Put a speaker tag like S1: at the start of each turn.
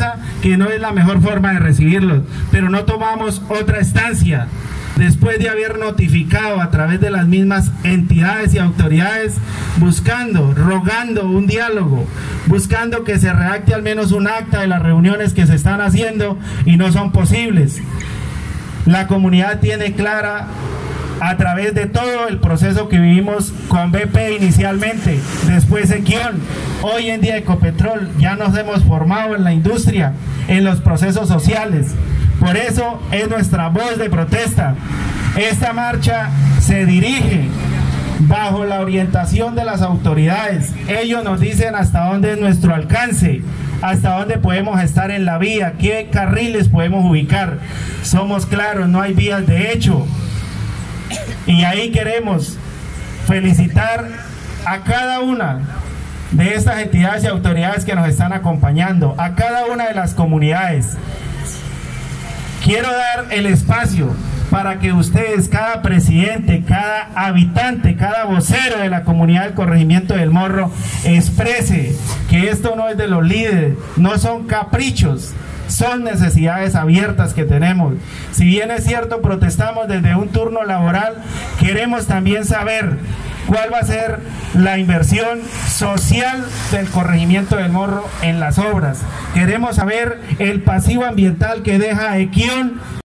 S1: piensa que no es la mejor forma de recibirlos, pero no tomamos otra estancia. Después de haber notificado a través de las mismas entidades y autoridades, buscando, rogando un diálogo, buscando que se redacte al menos un acta de las reuniones que se están haciendo y no son posibles. La comunidad tiene clara, a través de todo el proceso que vivimos con BP inicialmente, después Equión, hoy en día Ecopetrol, ya nos hemos formado en la industria, en los procesos sociales. Por eso es nuestra voz de protesta. Esta marcha se dirige bajo la orientación de las autoridades. Ellos nos dicen hasta dónde es nuestro alcance, hasta dónde podemos estar en la vía, qué carriles podemos ubicar. Somos claros, no hay vías de hecho. Y ahí queremos felicitar a cada una de estas entidades y autoridades que nos están acompañando, a cada una de las comunidades. Quiero dar el espacio para que ustedes, cada presidente, cada habitante, cada vocero de la comunidad del corregimiento del Morro, exprese que esto no es de los líderes, no son caprichos, son necesidades abiertas que tenemos. Si bien es cierto, protestamos desde un turno laboral, queremos también saber cuál va a ser la inversión social del corregimiento del Morro en las obras. Queremos saber el pasivo ambiental que deja Equión